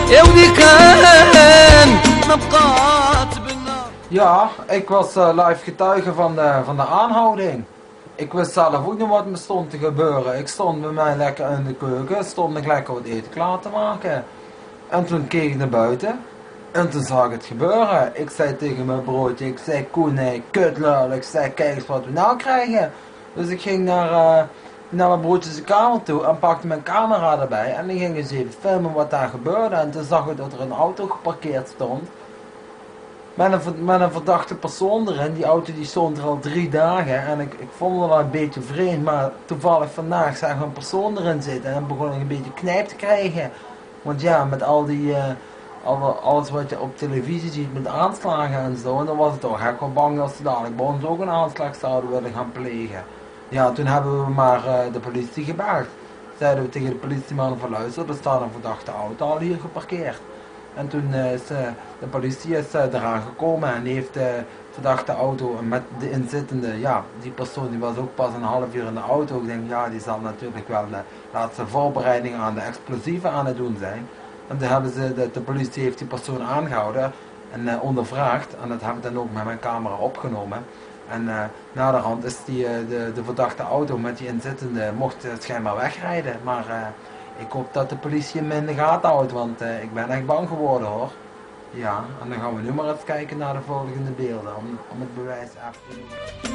يا ودي كان نبقات بالنار. Ja, ik was live getuige van de aanhouding. Ik wist zelf ook niet wat me stond te gebeuren. Ik stond bij mij lekker in de keuken, stond ik lekker wat eten klaar te maken. En toen keek ik naar buiten en toen zag ik het gebeuren. Ik zei tegen mijn broodje, ik zei Koen, kutlul, ik zei kijk eens wat we nou krijgen. Dus ik ging naar mijn broertjes kamer toe en pakte mijn camera erbij en dan ging eens even filmen wat daar gebeurde. En toen zag ik dat er een auto geparkeerd stond. Met een verdachte persoon erin. Die auto die stond er al 3 dagen en ik vond het wel een beetje vreemd, maar toevallig vandaag zag ik een persoon erin zitten en begon ik een beetje knijp te krijgen. Want ja, met alles wat je op televisie ziet met aanslagen en zo, en dan was het toch echt wel bang dat ze dadelijk bij ons ook een aanslag zouden willen gaan plegen. Ja, toen hebben we maar de politie gebeld. Zeiden we tegen de politieman van luister, er staat een verdachte auto al hier geparkeerd. En toen is de politie eraan gekomen en heeft de verdachte auto met de inzittende, ja, die persoon die was ook pas een half uur in de auto. Ik denk, ja, die zal natuurlijk wel de laatste voorbereidingen aan de explosieven aan het doen zijn. En toen hebben de politie heeft die persoon aangehouden en ondervraagd. En dat heb ik dan ook met mijn camera opgenomen. En naderhand is de verdachte auto met die inzittende mocht schijnbaar wegrijden. Maar ik hoop dat de politie hem in de gaten houdt, want ik ben echt bang geworden hoor. Ja, en dan gaan we nu maar eens kijken naar de volgende beelden om het bewijs af te doen.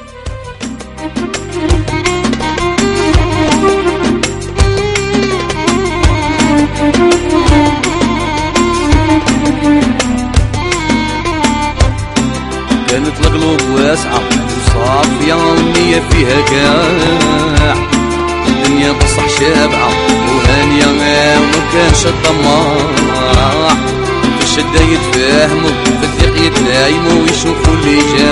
كانت القلوب واسعة وصافية والنية فيها كاع الدنيا بصح شابعة وهانية وما كانش الطماع في الشدة يتفاهموا في الضيق يتلايموا ويشوفوا اللي جاي